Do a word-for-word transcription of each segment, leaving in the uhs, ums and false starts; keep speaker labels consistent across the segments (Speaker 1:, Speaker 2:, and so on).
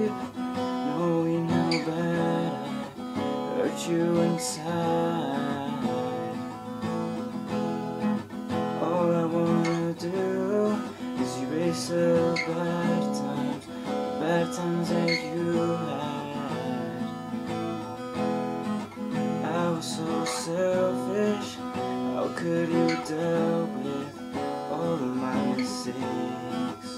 Speaker 1: sleep, knowing how bad I hurt you inside. All I wanna do is erase the bad times, the bad times that you had. I was so selfish, how could you deal with all of my mistakes?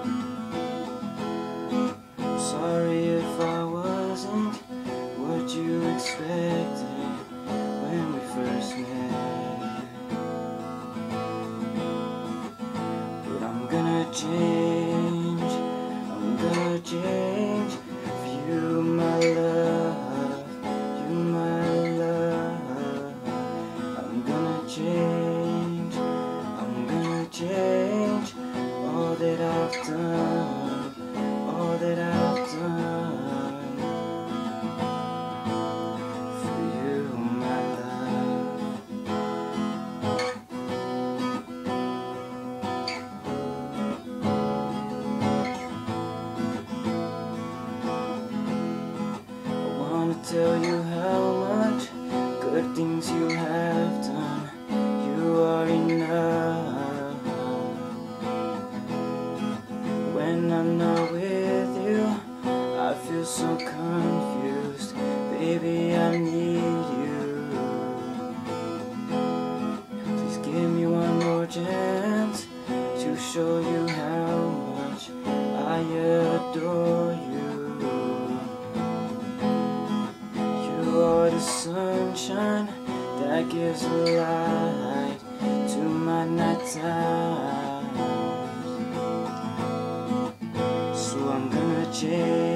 Speaker 1: I'm sorry if I wasn't what you expected when we first met, but I'm gonna change, I'm gonna change for you, my love, you, my love. I'm gonna change, I'm gonna change all that I've done, all that I've done for you, my love. I wanna tell you how much good things you have done. You are enough. When I'm not with you, I feel so confused. Baby, I need you. Please give me one more chance to show you how much I adore you. You are the sunshine that gives a light to my night times. So I'm gonna change,